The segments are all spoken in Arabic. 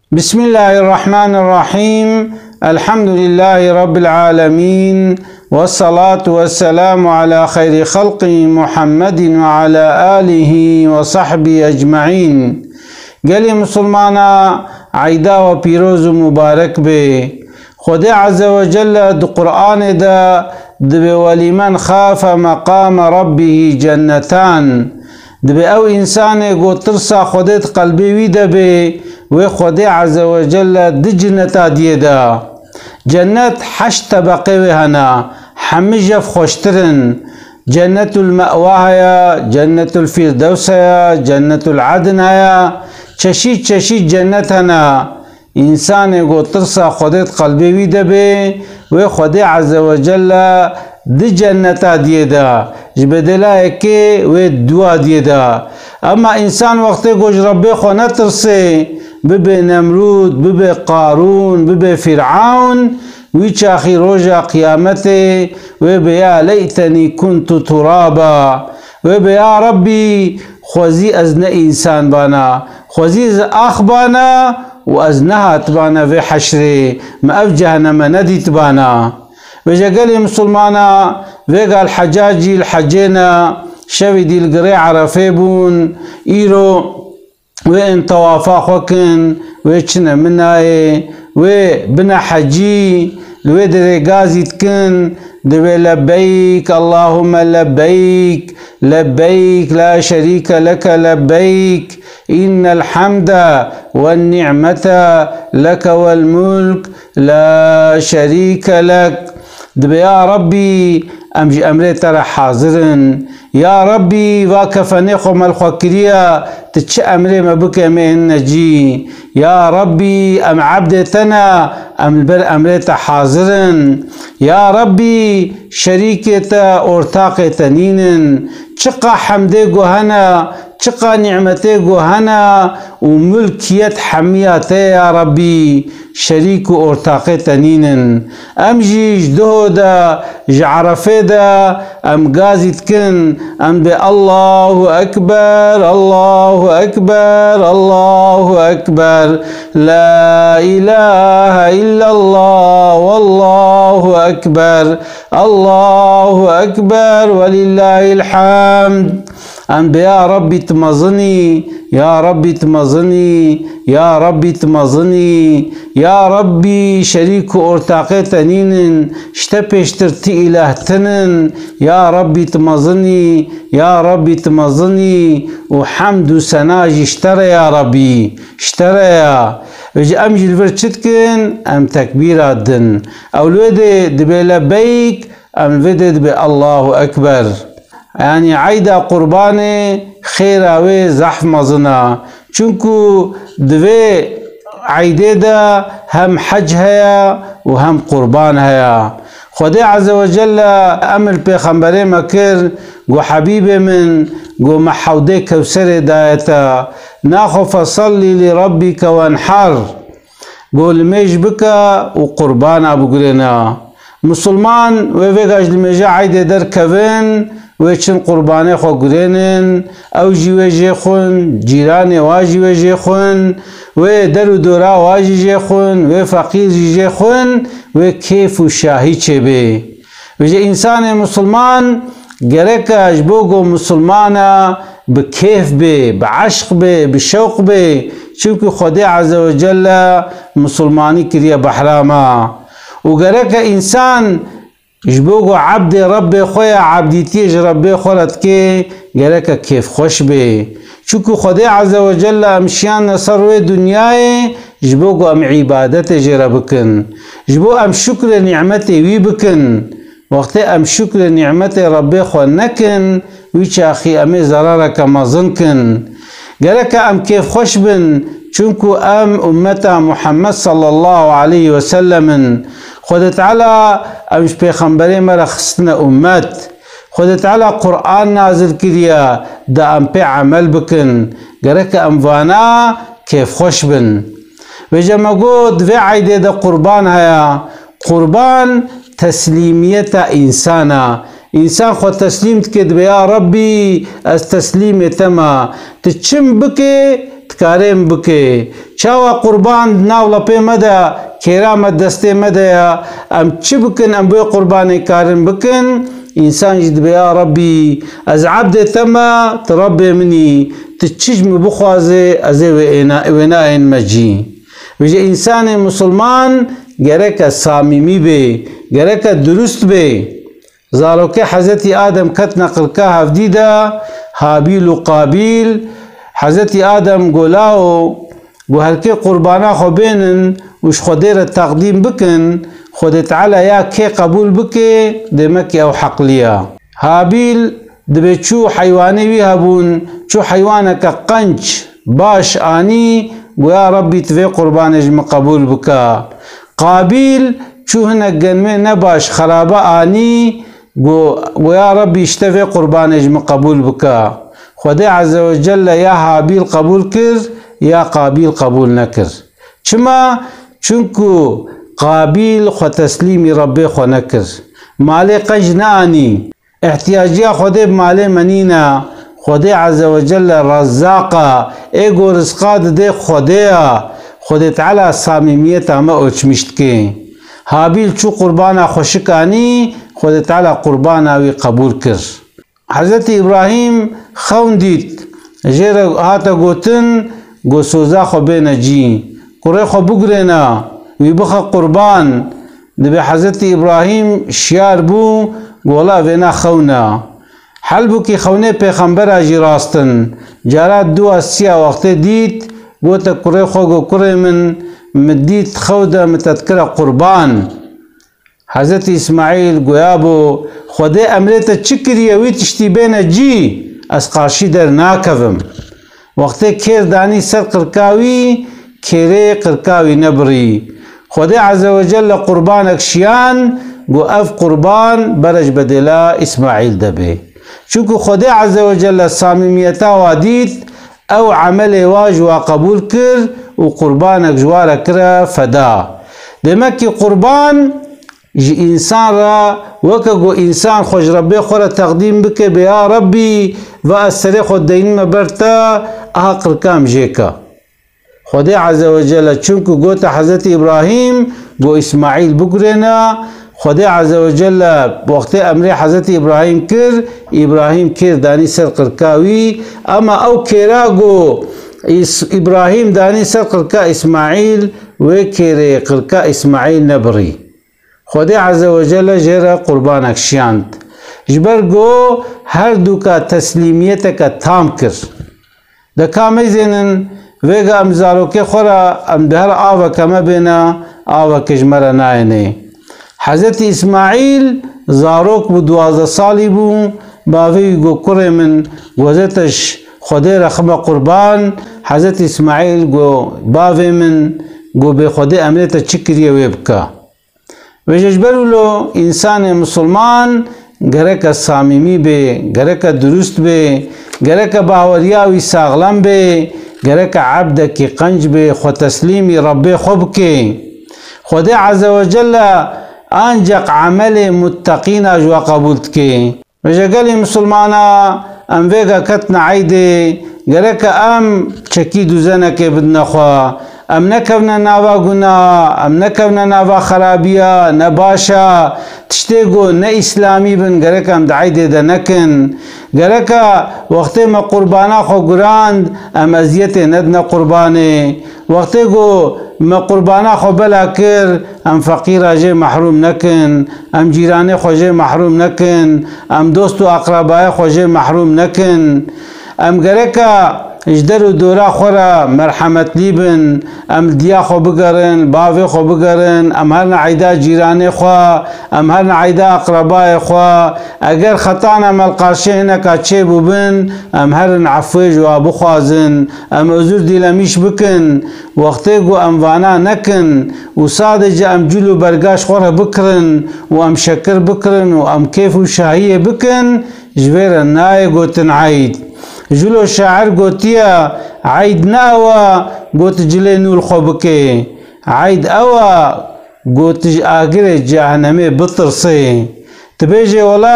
بسم الله الرحمن الرحيم. الحمد لله رب العالمين، والصلاة والسلام على خير خلق محمد وعلى آله وصحبه أجمعين. قال مسلمانا عيدا وبيروز مبارك به خدا عز وجل دو قرآن دا دبي ولمن خاف مقام ربه جنتان دبي او انسان گو ترسا خودت قلبي وي دبي و خدا عز وجل د جنتا دي دا جنت 8 طبقه وهنا حمجف خوشترن جنة المأوى يا جنة الفردوس يا جنة العدن يا چشی جنتنا انسان گو ترسا خودت قلبي وي دبي و خدا عز وجل دي جنتا دي دا جبدلا اكي و دوا دي دا. اما انسان وقت گوش ربي خو نترسي ببي نمرود ببي قارون ببي فرعون ويش اخي روجا قيامته وبيا ليتني كنت ترابا وبيا ربي خوزي ازنا انسان بانا خوزي اخ بانا وازنها تبانا في حشري ما افجهنا ما نديت بانا وجا قال مسلمانا وقال الحجاجي الحجينا شوي دي القريع عرفيبون ايرو وين طوافا خوكن ويشنا مناي وبنا حجي لوي دري غازي تكن دوي لبيك اللهم لبيك لبيك لا شريك لك لبيك إن الحمد والنعمة لك والملك لا شريك لك دبي يا ربي أمجي أمري ترى حاضرن يا ربي واكفني خو مالخوكريا تتش أمري ما بك من نجي يا ربي أم عبدتنا أم البر أمري حاضرن يا ربي شريكة أورتاق تنين شقا حمدي جوهنا شقا نعمتي جوهنا وملكية حمياتي يا ربي شريك أورتاق تنين أمجي جدودا جعرفيدا أم غازي تكن أم بي الله أكبر الله أكبر الله أكبر لا إله إلا الله والله أكبر الله أكبر ولله الحمد أم يا ربي تمزني يا ربي تمزني يا ربي تمزني يا ربي شريك أورتاقي تنين اشتبشترتي إله تنن يا ربي تمزني يا ربي تمزني وحمد سناج اشترى يا ربي اشترى يا وجي أمجي الفرشتكن أم تكبير الدن أو الودي دبي لبيك أم الودي دبي الله أكبر يعني عيدا قرباني خيراوي زحف مزنا چونكو دوي عيدي دا هم حج هيا وهم قربان هيا. خدا عز وجل امر پیغمبر مكر گو حبيب من گو محودي كوسر دايتا ناخو فصلي لربك وانحر گو لميش بكا وقربان ابو قرنا مسلمان وفيقاج لميجا عيدي در كوين ويشن قرباني خو قرينن او جيوجي خون جيراني واجي خون ودرو دورا واجي خون وفقير جي خون وكيف وشاهي چبه وجه انسان مسلمان گرك اجبوغو مسلمانا بكيف به بعشق به بشوق به چونكو خدا عز وجل مسلماني كريا بحراما وگرك انسان جبوغو عبد ربي خويا عبديتيج ربي خورت كي گرك كيف خوش به چونكو خدا عز وجل امشيان نصروي دنياي جبوغو ام عبادت جربكن جبو ام شكر نعمتي وي بكن وقت ام شكر نعمتي ربي خو نكن ويش اخي امي زرارك مازنكن گرك ام كيف خوش بن چونكو ام امتا محمد صلى الله عليه وسلم خدا تعالى امش پیغمبري مرا خستنا امت خدا تعالى قرآن نازل كريا دا ام پي عمل بكن گرك ام وانا كيف خوش بن وجا قود في عيدي دا قربان هيا قربان تسليمية انسانا انسان خود تسليم تكد يا ربي استسليم تما تتشم بكي تکاریم بکه چاوا قربان ناو لپی مده کیرا مدسته مده ام چی بکن ام بوی قربانی کارن بکن انسان جد بیا ربی از عبد تما تربی منی تچجم بخوازه از ویناین مجی وجه انسان مسلمان گرک صامیمی به گرک درست به زارو که حضرت آدم کت نقل که هفدیده حابیل و قابیل حضرت آدم گولاو گو هرکی قربانا خو بینن وش خودی را تقدیم بکن خود تعالی یا که قبول بکه دمکی او حقلیا حابیل دبی چو حیوانی وی هبون چو حیوانک قنچ باش آنی گو یا ربی توی قربانش مقبول بکا قابیل چو هنک گنمه نباش خرابه آنی گو یا ربی اشتوی قربانش مقبول بکا خدای عز و جل یا حابیل قبول کر یا قابیل قبول نکر چما چونکو قابیل خو تسلیمی ربی خو نکر مال قنج نانی احتیاجی خدای مال منینا خدای عز و جل رزاقا ایگو رزقات ده خدای تعالی صامیمیت اما اوچمشت که حابیل چو قربانا خوشکانی خدای تعالی قربانا وی قبول کر حضرت ابراهیم خون دید جیر هاتا گوتن گو سوزا خو بین جی قره خو بگرینا وی بخا قربان دبی حضرت ابراهیم شیار بو گولا وینا خونا حل بو کی خونه پیغمبر اجی راستن جارات دو اسیا وقت دید گوتا قره خو گو قره من مدید خودا متذکر قربان حضرت اسماعیل گویابو خدای امریت چکریه وی تشتی بین جی از قارشی در ناکوم وقتی کیر دانی سر قرکاوی کیره قرکاوی نبری خدای عز و جل قربان اکشیان گو اف قربان برج بدلا اسماعیل دبی چونکو خدای عز و جل صامیمیتا وادید او عمل واج و قبول کر و قربان اکجوار کر فدا دمکی قربان انسان را وکگو انسان خوش ربی خورا تقدیم بکه بیا ربی و اثر خود دین مبرتا احقر کام جیکا خدای عز و جل چونکو گوتا حضرت ابراهیم گو اسماعیل بگرینا خدای عز و جل وقت امر حضرت ابراهیم کر ابراهیم کر دانی سر قرکاوی اما او کرا گو ابراهیم دانی سر قرکا اسماعیل و کر قرکا اسماعیل نبری خدای عز و جل جرا قربان اکشیاند جبر گو هر دو کا تسلیمیت کا تام کر دکامی زینن ویگا امزارو که خورا ام دهر آوا کما بینا آوا کجمرا ناینه حضرت اسماعیل زاروک بو 12 سالی بو باوی گو کره من گوزتش خدای رخم قربان حضرت اسماعیل گو باوی من گو به خدای امریت چکریه ویبکا وججبرولو انسان مسلمان گرک صامیمی به گرک درست به گرک باوریاوی ساغلم به گرک عبد کی قنج به خو تسلیمی ربی خوب که خدای عز و جل انجق عمل متقین اجوا قبولت که وجگلی مسلمانا ام ویگا کتن عیده گرک ام چکی دوزنه که بدنخوا ام نکونا ناوا گنا ام نکونا ناوا خرابیا نباشا تشتیگو نه اسلامی بن گرک ام دعیده ده نکن گرک وقتی ما قربانا خو گراند ام ازیت ندنا قربانه وقتی گو ما قربانا خو بلا کر ام فقیر جه محروم نکن ام جیران خو جه محروم نکن ام دوست و اقربای خو جه محروم نکن ام گرک اجدر و دورا خورا مرحمت لیبن ام دیا خو بگرن باوی خو بگرن ام هر نعیدا جیران خوا ام هر نعیدا اقربای خوا اگر خطانا ملقاشی هنکا چه بوبن ام هر نعفوی جوابو خوازن ام عذر دیلمیش بکن وقتی گو ام وانا نکن و صادجا ام جلو برگاش خورا بکرن و ام شکر بکرن و ام کیف و شاهیه بکن جویر نای گوتن عید جلو شاعر گوتیا عید ناوا گوت جلی نور خوبکه عید اوا گوت آگر جهنمی بطرسه تبیجه ولا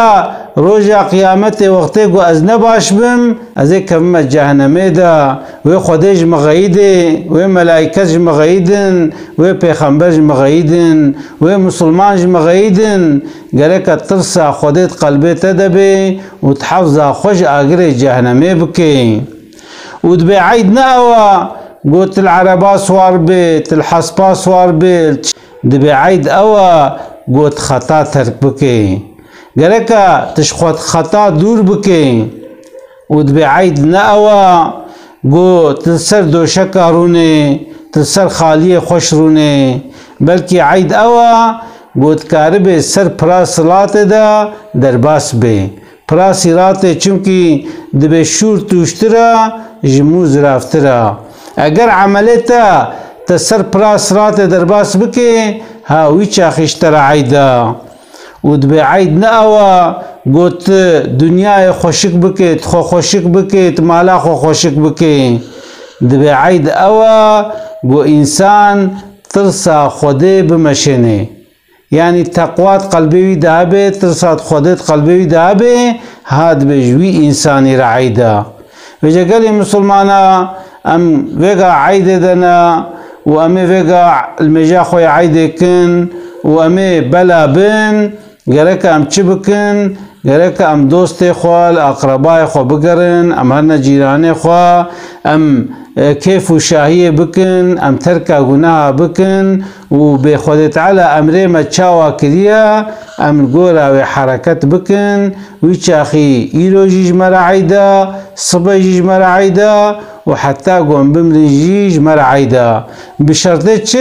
روژا قیامت وقتی گو از نباش بم از کم جهنمه دا و خودش مغیده و ملائکت مغیدن و پیغمبر مغیدن و مسلمان مغیدن گره که ترسا خودت قلبت دبی و تحفظا خوش آگر جهنمه بکی و دبی عید ناوا قلت العربا سوار بيت الحصبا سوار بيت دبي عيد أوا قلت خطا ترك بكي قالك تشخوت خطا دور بكي ودبي عيد نأوا قلت تسر دوشكا روني تسر خالية خوش روني بلكي عيد أوا قلت كاربي سر پراس صلاة دا درباس بي پراسی راته چونکی دبي شور توشترا جموز رافترا اگر عملتا تسر پراس رات درباس بکی ها ویچا خشتر عیدا و دبی عید ناوا گوت دنیای خوشک بکیت خو خوشک بکیت مالا خو خوشک بکی دبی عید اوا گو انسان ترسا خوده بمشنه يعني تقوات قلبي دابه ترسات خودت قلبي دابه هاد بجوي انساني رعيدا وجا قال مسلمانا ام ويغا عيد دنا وامي ويغا المجا خويا عيد كن وامي بلا بن غيرك ام تشبكن غيرك ام دوستي خوال اقرباي خو بقرن ام هرنا جيراني خو ام كيف شاهية بكن ام تركا غناها بكن وبخودت على امري ما تشاوا كريا ام القورا وحركات بكن ويشاخي ايرو جيج مرعيدا صبا جيج مرعيدا وحتى قوم بمري جيج مرعيدا بشرطة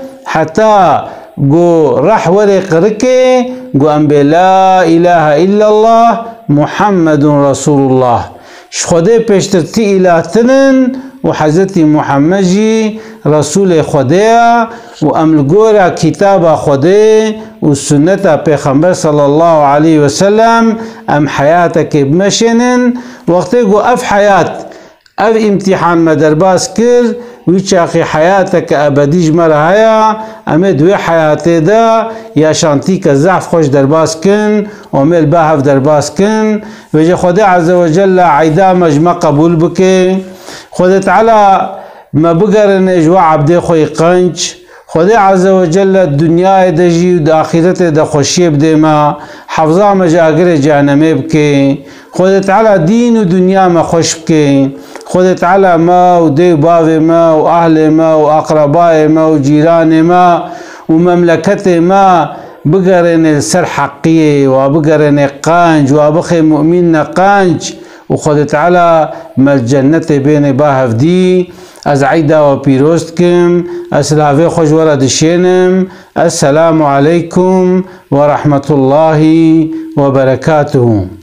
حتى قو راح ورق ركي قو ام لا اله الا الله محمد رسول الله شخده پشترتي الاتنن وحضرت محمد جي رسول خدا وام القورا كتاب خدا والسنة پیغمبر صلى الله عليه وسلم ام حياتك بمشنن وقت قو اف حياة اف امتحان ما درباس كر ويشاخي حياتك ابديج مرهايا امد وي حياتي دا يا شانتيك زعف خوش درباس كن وميل باهف درباس كن وجه خدا عز وجل عيدا مجمع قبول بكي خدا تعالى ما بقرن جوا عبدي خوي قنج خدا عز وجل الدنيا دجي ود اخرته د خوشي بدما حفظا مجاگر جهنم بكي خدا تعالى دين ودنيا ما خوش بكي خدا تعالى ما ودي باو ما واهل ما واقرباء ما وجيران ما ومملكته ما بقرن السر حقيه وبقرن قانج وبخي مؤمن قانج وخدا تعالى ما الجنة بين باهف دي از عيدا وبيروستكم اسلاوي خوش ورد شينم السلام عليكم ورحمة الله وبركاته.